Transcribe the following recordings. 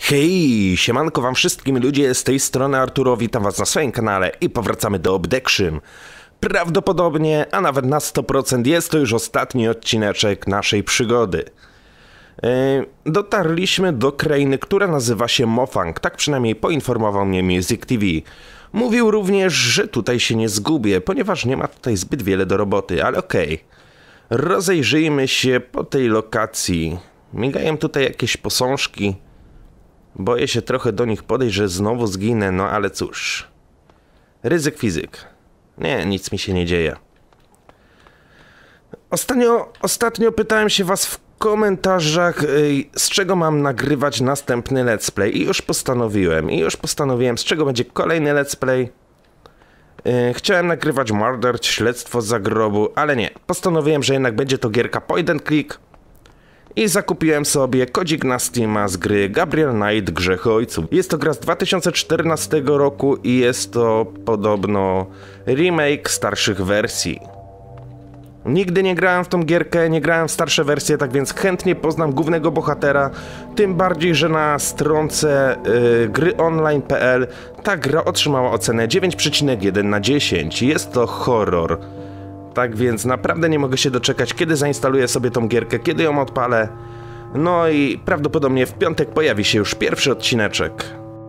Hej, siemanko wam wszystkim ludzie, z tej strony Arturo, witam was na swoim kanale i powracamy do Obdection. Prawdopodobnie, a nawet na 100% jest to już ostatni odcineczek naszej przygody. Dotarliśmy do krainy, która nazywa się Mofang, tak przynajmniej poinformował mnie Music TV. Mówił również, że tutaj się nie zgubię, ponieważ nie ma tutaj zbyt wiele do roboty, ale okej. Rozejrzyjmy się po tej lokacji. Migają tutaj jakieś posążki. Boję się trochę do nich podejść, że znowu zginę, no ale cóż. Ryzyk fizyk. Nie, nic mi się nie dzieje. Ostatnio pytałem się was w komentarzach, z czego mam nagrywać następny let's play i już postanowiłem, z czego będzie kolejny let's play. Chciałem nagrywać Murder, śledztwo z zagrobu, ale nie. Postanowiłem, że jednak będzie to gierka point and click. I zakupiłem sobie kodzik na Steama z gry Gabriel Knight Grzech Ojców. Jest to gra z 2014 roku i jest to podobno remake starszych wersji. Nigdy nie grałem w tą gierkę, nie grałem w starsze wersje, tak więc chętnie poznam głównego bohatera. Tym bardziej, że na stronce gryonline.pl ta gra otrzymała ocenę 9,1 na 10. Jest to horror. Tak więc naprawdę nie mogę się doczekać, kiedy zainstaluję sobie tą gierkę, kiedy ją odpalę. No i prawdopodobnie w piątek pojawi się już pierwszy odcineczek.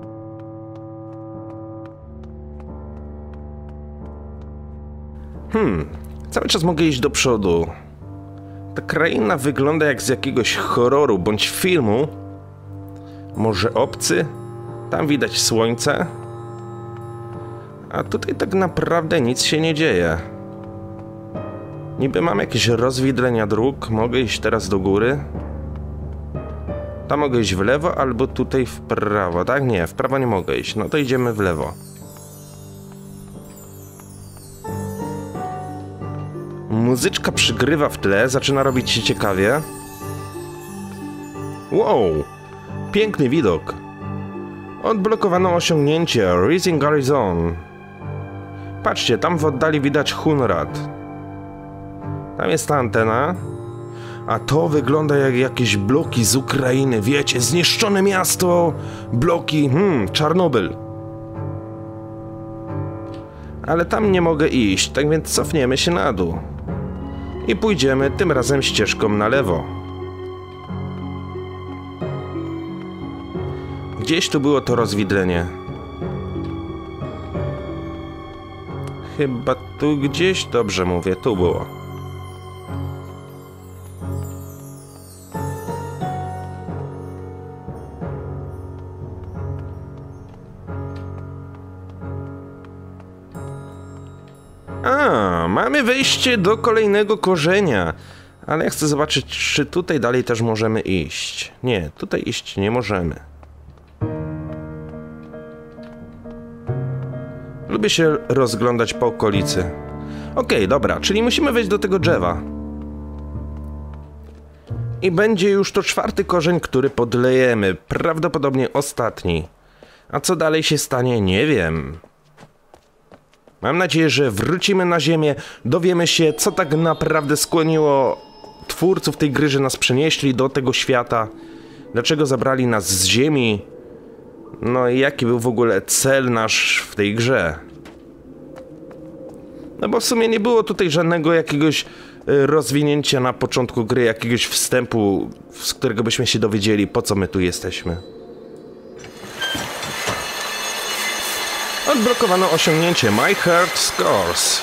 Cały czas mogę iść do przodu. Ta kraina wygląda jak z jakiegoś horroru bądź filmu. Może Obcy? Tam widać słońce. A tutaj tak naprawdę nic się nie dzieje. Niby mam jakieś rozwidlenia dróg, mogę iść teraz do góry. Tam mogę iść w lewo, albo tutaj w prawo, tak? Nie, w prawo nie mogę iść, no to idziemy w lewo. Muzyczka przygrywa w tle, zaczyna robić się ciekawie. Wow, piękny widok. Odblokowano osiągnięcie, Rising Horizon. Patrzcie, tam w oddali widać Hunrad. Tam jest ta antena, a to wygląda jak jakieś bloki z Ukrainy, wiecie, zniszczone miasto, bloki, Czarnobyl. Ale tam nie mogę iść, tak więc cofniemy się na dół. I pójdziemy tym razem ścieżką na lewo. Gdzieś tu było to rozwidlenie. Chyba tu gdzieś, dobrze mówię, tu było. Mamy wejście do kolejnego korzenia. Ale ja chcę zobaczyć, czy tutaj dalej też możemy iść. Nie, tutaj iść nie możemy. Lubię się rozglądać po okolicy. Okej, dobra, czyli musimy wejść do tego drzewa. I będzie już to czwarty korzeń, który podlejemy. Prawdopodobnie ostatni. A co dalej się stanie, nie wiem. Mam nadzieję, że wrócimy na ziemię, dowiemy się, co tak naprawdę skłoniło twórców tej gry, że nas przenieśli do tego świata. Dlaczego zabrali nas z ziemi? No i jaki był w ogóle cel nasz w tej grze? No bo w sumie nie było tutaj żadnego jakiegoś rozwinięcia na początku gry, jakiegoś wstępu, z którego byśmy się dowiedzieli, po co my tu jesteśmy. Odblokowano osiągnięcie My Heart Scores.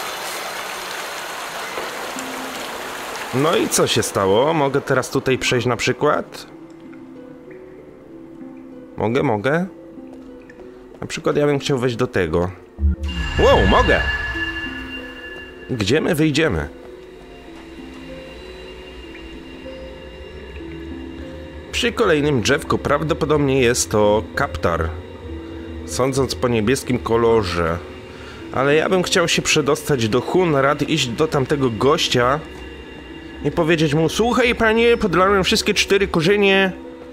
No i co się stało? Mogę teraz tutaj przejść na przykład? Mogę? Na przykład ja bym chciał wejść do tego. Wow, mogę! Gdzie my wyjdziemy? Przy kolejnym drzewku prawdopodobnie jest to kaptar. Sądząc po niebieskim kolorze. Ale ja bym chciał się przedostać do Hunrad, iść do tamtego gościa i powiedzieć mu: słuchaj panie, podlałem wszystkie 4 korzenie.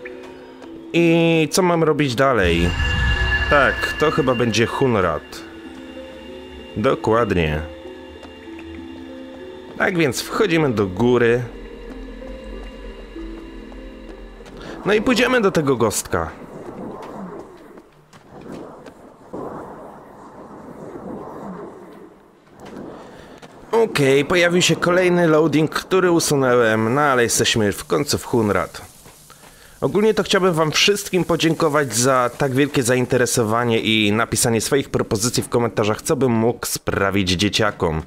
I co mam robić dalej? Tak, to chyba będzie Hunrad. Dokładnie. Tak więc wchodzimy do góry. No i pójdziemy do tego gostka. Okej, pojawił się kolejny loading, który usunąłem, no ale jesteśmy w końcu w Hunrad. Ogólnie to chciałbym wam wszystkim podziękować za tak wielkie zainteresowanie i napisanie swoich propozycji w komentarzach, co bym mógł sprawić dzieciakom.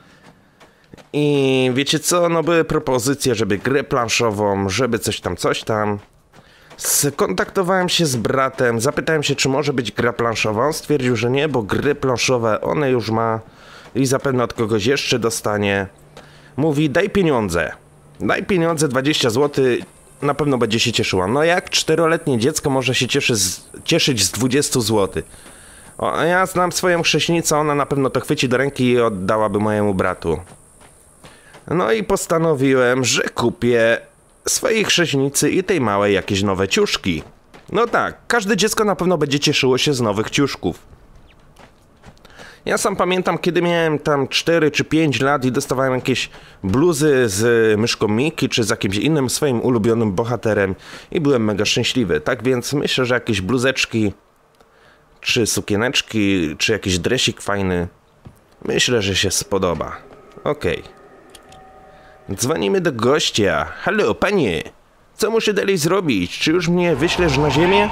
I wiecie co, no były propozycje, żeby grę planszową, żeby coś tam. Skontaktowałem się z bratem, zapytałem się, czy może być gra planszowa. On stwierdził, że nie, bo gry planszowe one już ma i zapewne od kogoś jeszcze dostanie. Mówi, daj pieniądze, 20 zł, na pewno będzie się cieszyła. No jak 4-letnie dziecko może się cieszyć z 20 zł? O, ja znam swoją chrześnicę, ona na pewno to chwyci do ręki i oddałaby mojemu bratu. No i postanowiłem, że kupię swojej chrześnicy i tej małej jakieś nowe ciuszki. No tak, każde dziecko na pewno będzie cieszyło się z nowych ciuszków. Ja sam pamiętam, kiedy miałem tam 4 czy 5 lat i dostawałem jakieś bluzy z myszką Miki, czy z jakimś innym swoim ulubionym bohaterem i byłem mega szczęśliwy. Tak więc myślę, że jakieś bluzeczki, czy sukieneczki, czy jakiś dresik fajny, myślę, że się spodoba. Okej. Dzwonimy do gościa. Halo, panie! Co muszę dalej zrobić? Czy już mnie wyślesz na ziemię?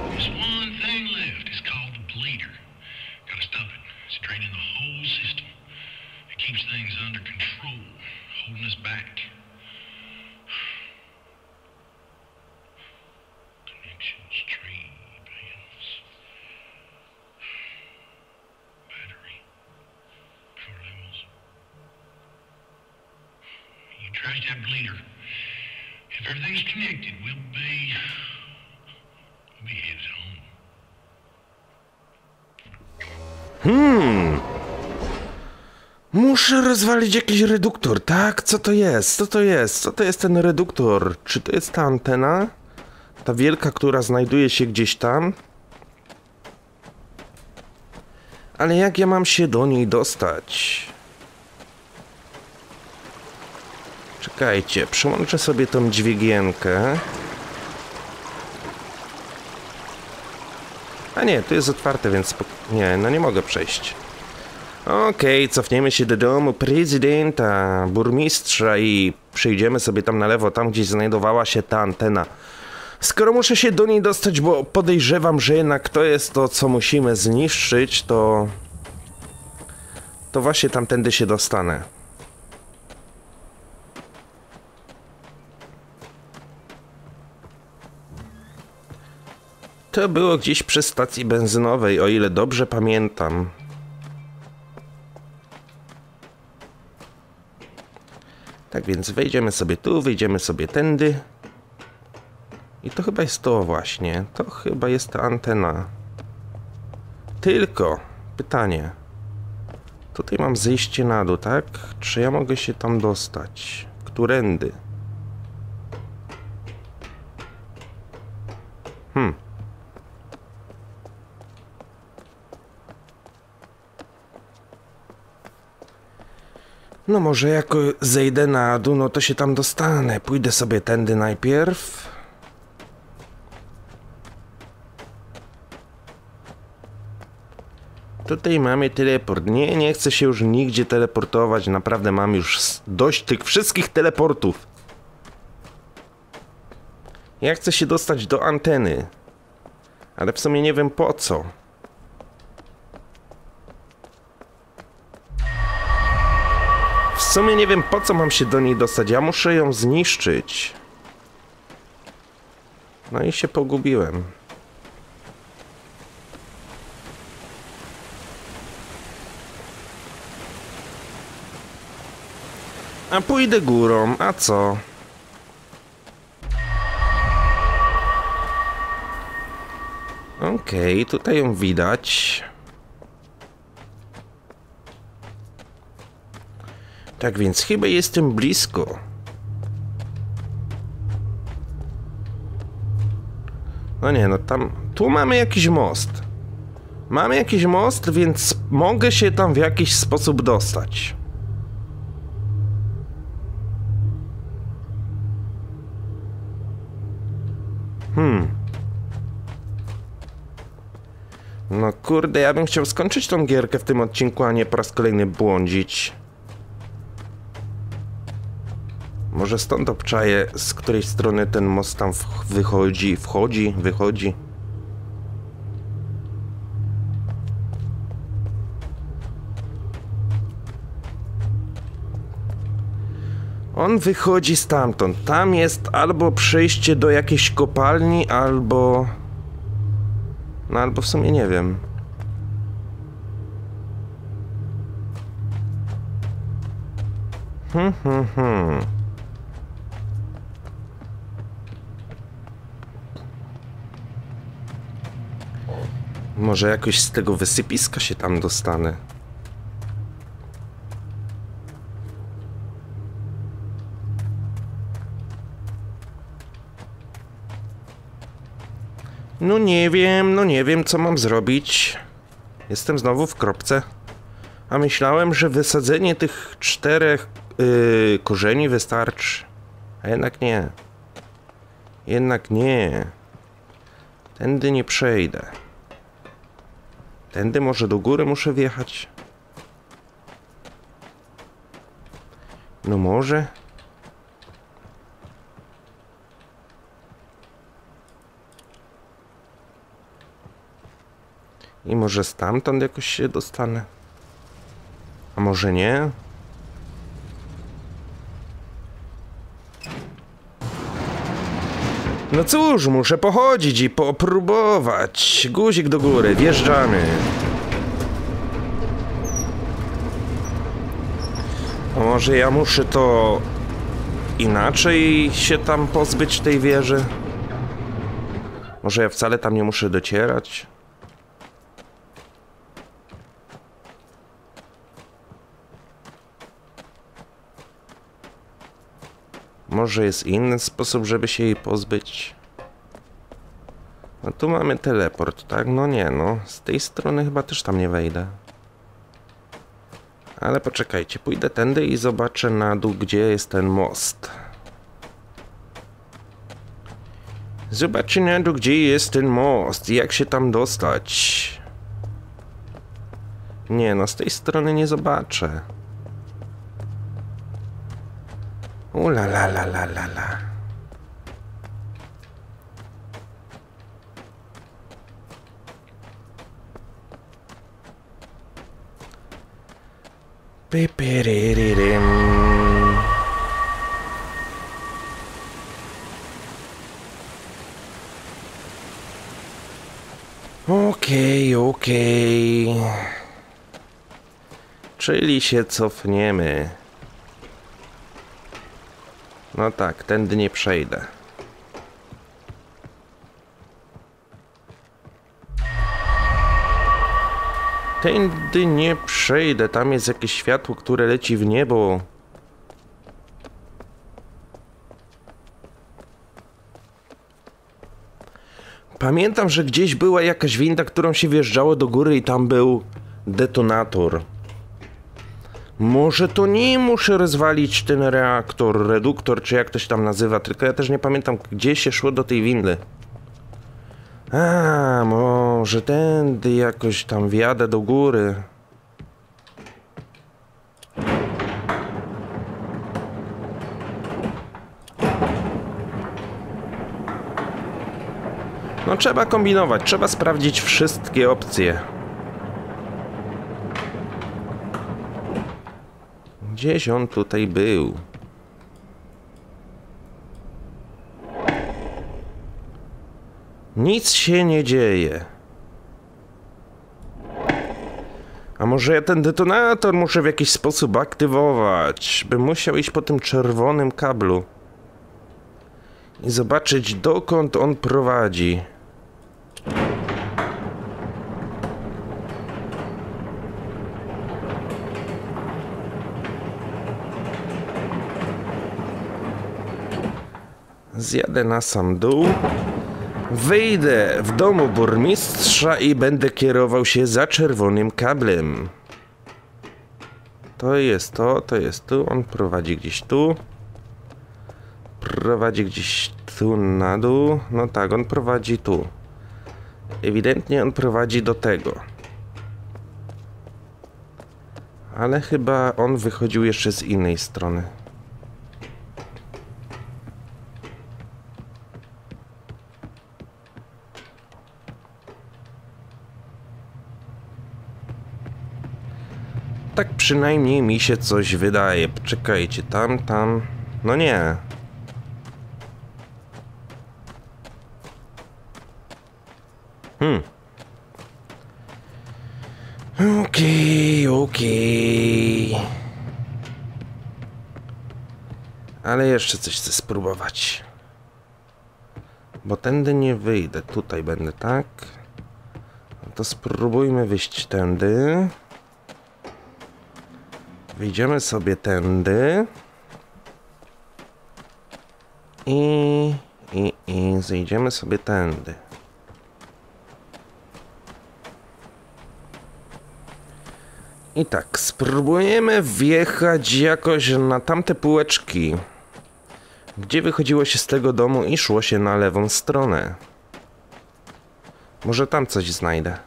Trash that bleeder. If everything's connected, we'll be headed home. Muszę rozwalić jakiś reduktor, tak? Co to jest? Co to jest? Co to jest ten reduktor? Czy to jest ta antena? Ta wielka, która znajduje się gdzieś tam? Ale jak ja mam się do niej dostać? Czekajcie, przyłączę sobie tą dźwigienkę. A nie, tu jest otwarte, więc nie, no nie mogę przejść. Okej, cofniemy się do domu prezydenta, burmistrza i przejdziemy sobie tam na lewo, tam gdzieś znajdowała się ta antena. Skoro muszę się do niej dostać, bo podejrzewam, że jednak to jest to, co musimy zniszczyć, to właśnie tamtędy się dostanę. To było gdzieś przy stacji benzynowej, o ile dobrze pamiętam. Tak więc wejdziemy sobie tu, wyjdziemy sobie tędy. I to chyba jest to właśnie. To chyba jest ta antena. Tylko pytanie. Tutaj mam zejście na dół, tak? Czy ja mogę się tam dostać? Którędy? No może jak zejdę na dół, no to się tam dostanę. Pójdę sobie tędy najpierw. Tutaj mamy teleport. Nie chcę się już nigdzie teleportować. Naprawdę mam już dość tych wszystkich teleportów. Ja chcę się dostać do anteny. Ale w sumie nie wiem po co. W sumie nie wiem po co mam się do niej dostać. Ja muszę ją zniszczyć. No i się pogubiłem. A pójdę górą, a co? Okej, tutaj ją widać. Tak więc chyba jestem blisko. No nie, no tam... Tu mamy jakiś most. Mamy jakiś most, więc mogę się tam w jakiś sposób dostać. No kurde, ja bym chciał skończyć tą gierkę w tym odcinku, a nie po raz kolejny błądzić. Może stąd obczaję, z której strony ten most tam wychodzi. On wychodzi stamtąd. Tam jest albo przejście do jakiejś kopalni, albo... No albo w sumie nie wiem. Może jakoś z tego wysypiska się tam dostanę. No nie wiem co mam zrobić. Jestem znowu w kropce. A myślałem, że wysadzenie tych 4 korzeni wystarczy. A jednak nie. Jednak nie. Tędy nie przejdę. Tędy może do góry muszę wjechać. No może. I może stamtąd jakoś się dostanę. A może nie? No cóż, muszę pochodzić i popróbować. Guzik do góry, wjeżdżamy. A może ja muszę to inaczej się tam pozbyć tej wieży? Może ja wcale tam nie muszę docierać? Może jest inny sposób, żeby się jej pozbyć? No tu mamy teleport, tak? No nie, no. Z tej strony chyba też tam nie wejdę. Ale poczekajcie, pójdę tędy i zobaczę na dół, gdzie jest ten most. Zobaczę na dół, gdzie jest ten most i jak się tam dostać. Nie, no z tej strony nie zobaczę. La la la la la la. Pipiririm. Okej. Czyli się cofniemy. No tak, tędy nie przejdę. Tędy nie przejdę, tam jest jakieś światło, które leci w niebo. Pamiętam, że gdzieś była jakaś winda, którą się wjeżdżało do góry i tam był detonator. Może to nie muszę rozwalić ten reaktor, reduktor, czy jak to się tam nazywa, tylko ja też nie pamiętam, gdzie się szło do tej windy. A, może tędy jakoś tam wjadę do góry. No trzeba kombinować, trzeba sprawdzić wszystkie opcje. Gdzieś on tutaj był. Nic się nie dzieje. A może ja ten detonator muszę w jakiś sposób aktywować? Bym musiał iść po tym czerwonym kablu i zobaczyć, dokąd on prowadzi. Zjadę na sam dół. Wyjdę w domu burmistrza i będę kierował się za czerwonym kablem. To jest tu. On prowadzi gdzieś tu. Prowadzi gdzieś tu na dół. No tak, on prowadzi tu. Ewidentnie on prowadzi do tego. Ale chyba on wychodził jeszcze z innej strony. Tak przynajmniej mi się coś wydaje. Czekajcie, tam. No nie. Okej. Ale jeszcze coś chcę spróbować. Bo tędy nie wyjdę. Tutaj będę, tak? No to spróbujmy wyjść tędy. Wyjdziemy sobie tędy. I zejdziemy sobie tędy. I tak, spróbujemy wjechać jakoś na tamte półeczki, gdzie wychodziło się z tego domu i szło się na lewą stronę. Może tam coś znajdę.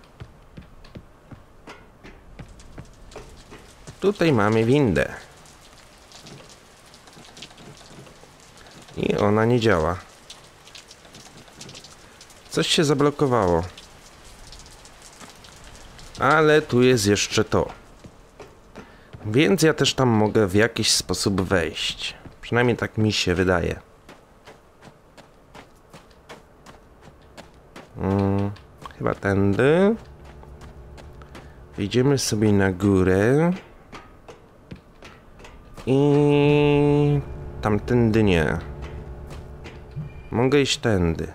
Tutaj mamy windę. I ona nie działa. Coś się zablokowało. Ale tu jest jeszcze to. Więc ja też tam mogę w jakiś sposób wejść. Przynajmniej tak mi się wydaje. Chyba tędy. Wejdziemy sobie na górę. I tamtędy nie. Mogę iść tędy.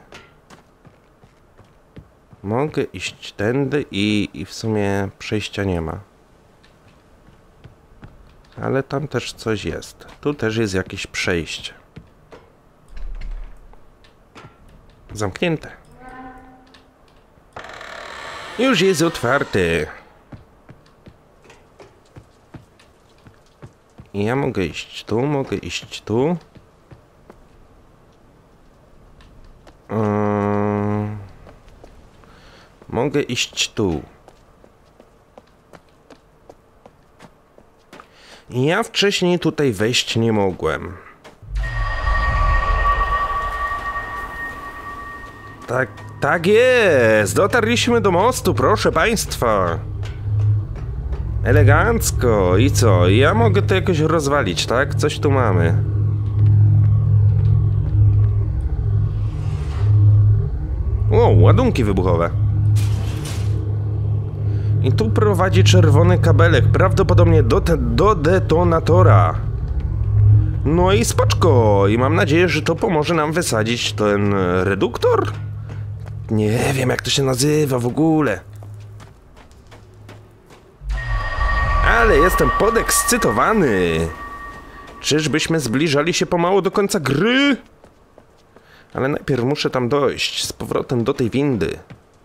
Mogę iść tędy i w sumie przejścia nie ma. Ale tam też coś jest. Tu też jest jakieś przejście. Zamknięte. Już jest otwarty. I ja mogę iść tu, mogę iść tu. Mogę iść tu. Ja wcześniej tutaj wejść nie mogłem. Tak jest! Dotarliśmy do mostu, proszę państwa. Elegancko. I co? Ja mogę to jakoś rozwalić, tak? Coś tu mamy. O, ładunki wybuchowe. I tu prowadzi czerwony kabelek, prawdopodobnie do detonatora. No i spoczko. I mam nadzieję, że to pomoże nam wysadzić ten reduktor? Nie wiem, jak to się nazywa w ogóle. Ale jestem podekscytowany. Czyżbyśmy zbliżali się pomału do końca gry? Ale najpierw muszę tam dojść z powrotem do tej windy.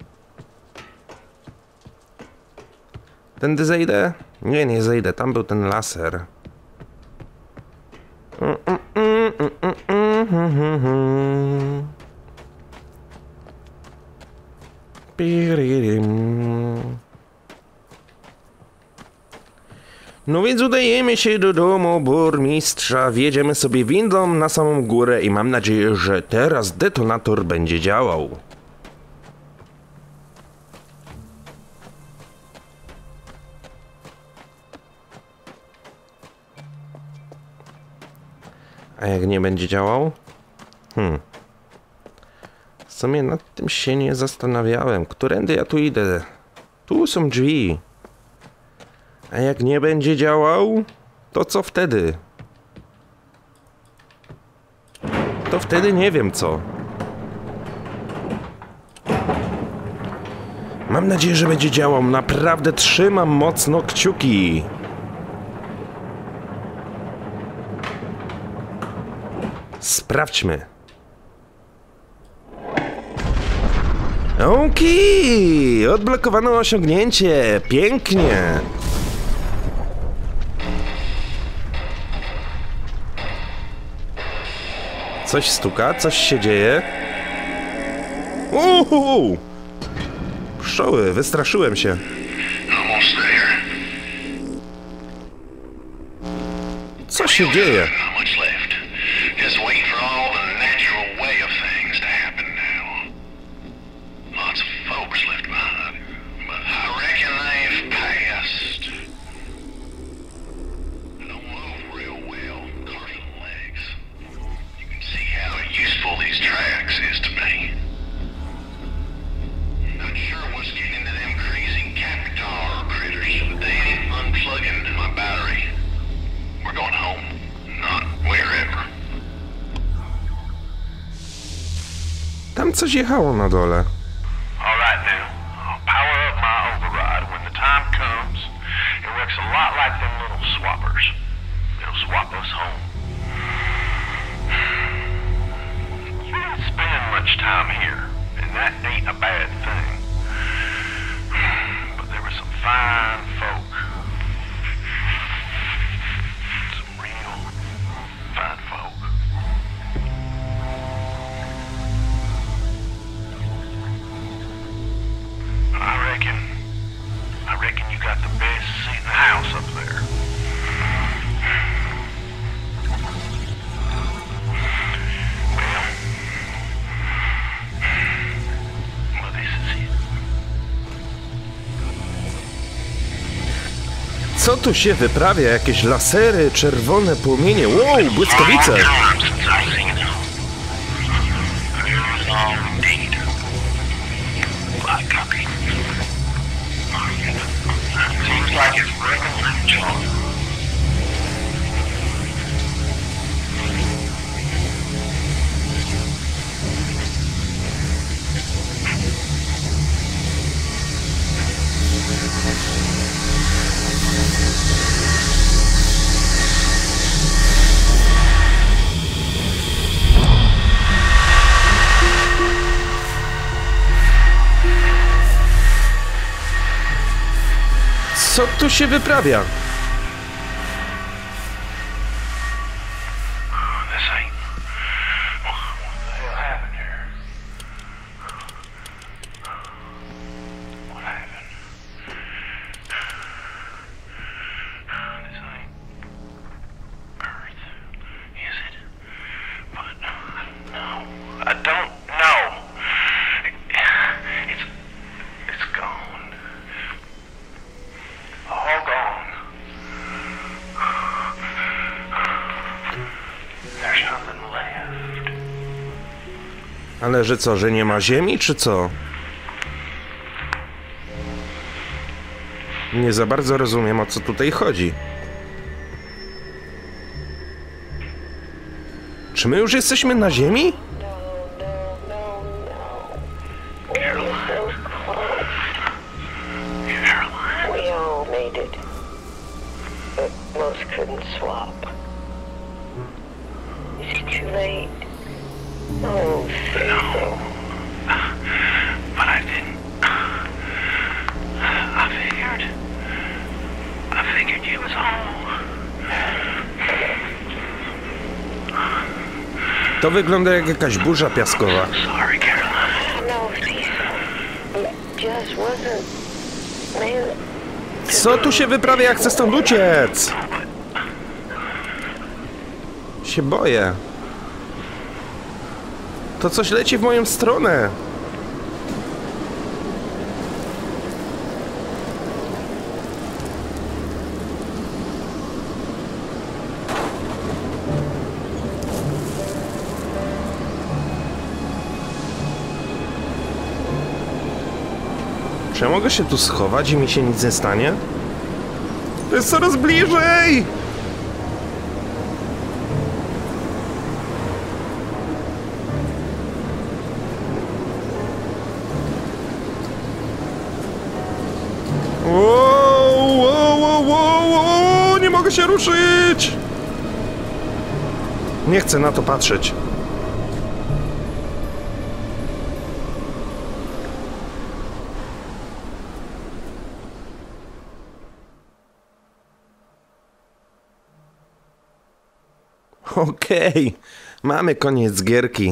Tędy zejdę? Nie zejdę, tam był ten laser. No więc udajemy się do domu burmistrza, wjedziemy sobie windą na samą górę i mam nadzieję, że teraz detonator będzie działał. A jak nie będzie działał? W sumie nad tym się nie zastanawiałem. Którędy ja tu idę? Tu są drzwi. A jak nie będzie działał, to co wtedy? To wtedy nie wiem co. Mam nadzieję, że będzie działał. Naprawdę trzymam mocno kciuki. Sprawdźmy. Okej, odblokowano osiągnięcie. Pięknie. Coś stuka, coś się dzieje. Pszczoły, wystraszyłem się. Co się dzieje? coś jechało na dole. All right now, I'll power up my override. When the time comes, it works a lot like them little swappers. It'll swap us home. You didn't spend much time here, and that ain't a bad thing. But there were some fine folk. Some real fine folk. I reckon you got the best seat in the house up there. Well, this is it. Co tu się wyprawia? Jakieś lasery, czerwone płomienie. Wow, błyskawice! Long time since I've seen them. Very long indeed. Black copy. Seems like it's breaking like John. Co tu się wyprawia? This ain't. What the hell happened here? What happened? This ain't Earth, is it? But no, I don't know. It's gone. All gone. There's nothing left. Ale że co, że nie ma ziemi, czy co? Nie za bardzo rozumiem, o co tutaj chodzi. Czy my już jesteśmy na ziemi? We all made it, but most couldn't swap. Is it too late? Oh, say so. But I didn't. I figured you was home. To wygląda jak jakaś burza piaskowa. Sorry, Caroline. No, Cecil. It just wasn't. Man, Co tu się wyprawia, jak chcę stąd uciec? Się boję. To coś leci w moją stronę. Czy ja mogę się tu schować i mi się nic nie stanie? To jest coraz bliżej! Wow, wow, wow, wow, wow, nie mogę się ruszyć! Nie chcę na to patrzeć. Okej, mamy koniec gierki.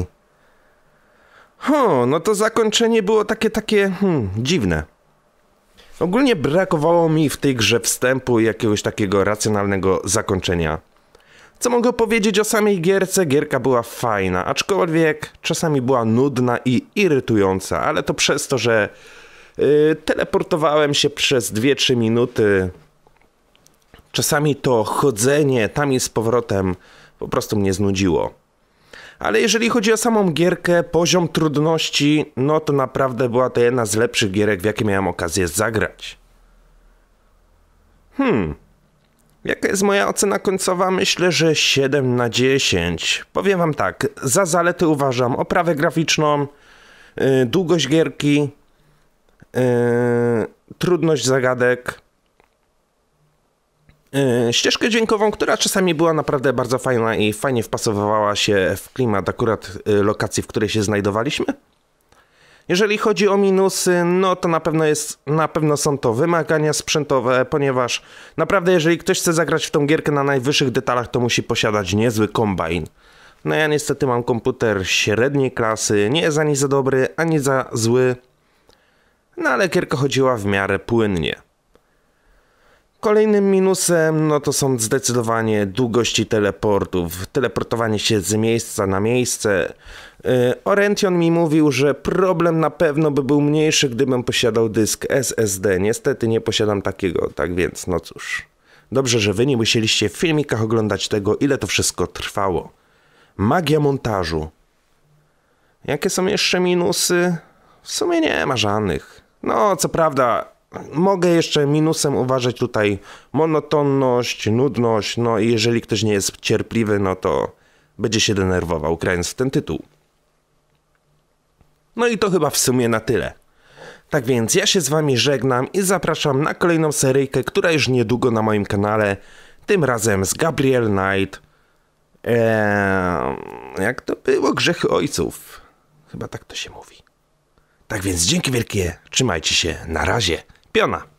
No to zakończenie było takie dziwne. Ogólnie brakowało mi w tej grze wstępu i jakiegoś takiego racjonalnego zakończenia. Co mogę powiedzieć o samej gierce? Gierka była fajna, aczkolwiek czasami była nudna i irytująca, ale to przez to, że teleportowałem się przez 2-3 minuty. Czasami to chodzenie tam i z powrotem po prostu mnie znudziło. Ale jeżeli chodzi o samą gierkę, poziom trudności, no to naprawdę była to jedna z lepszych gierek, w jakie miałem okazję zagrać. Jaka jest moja ocena końcowa? Myślę, że 7 na 10. Powiem wam tak, za zaletę uważam oprawę graficzną, Długość gierki, trudność zagadek, ścieżkę dźwiękową, która czasami była naprawdę bardzo fajna i fajnie wpasowywała się w klimat akurat lokacji, w której się znajdowaliśmy. Jeżeli chodzi o minusy, no to na pewno są to wymagania sprzętowe, ponieważ naprawdę jeżeli ktoś chce zagrać w tą gierkę na najwyższych detalach, to musi posiadać niezły kombajn. No ja niestety mam komputer średniej klasy, nie jest ani za dobry, ani za zły, no ale gierka chodziła w miarę płynnie. Kolejnym minusem, no to są zdecydowanie długości teleportów, teleportowanie się z miejsca na miejsce. Orion mi mówił, że problem na pewno by był mniejszy, gdybym posiadał dysk SSD. Niestety nie posiadam takiego, tak więc no cóż. Dobrze, że wy nie musieliście w filmikach oglądać tego, ile to wszystko trwało. Magia montażu. Jakie są jeszcze minusy? W sumie nie ma żadnych. No, co prawda, mogę jeszcze minusem uważać tutaj monotonność, nudność, no i jeżeli ktoś nie jest cierpliwy, no to będzie się denerwował grając w ten tytuł. No i to chyba w sumie na tyle. Tak więc ja się z wami żegnam i zapraszam na kolejną seryjkę, która już niedługo na moim kanale, tym razem z Gabriel Knight. Jak to było? Grzechy ojców. Chyba tak to się mówi. Tak więc dzięki wielkie, trzymajcie się, na razie, piona.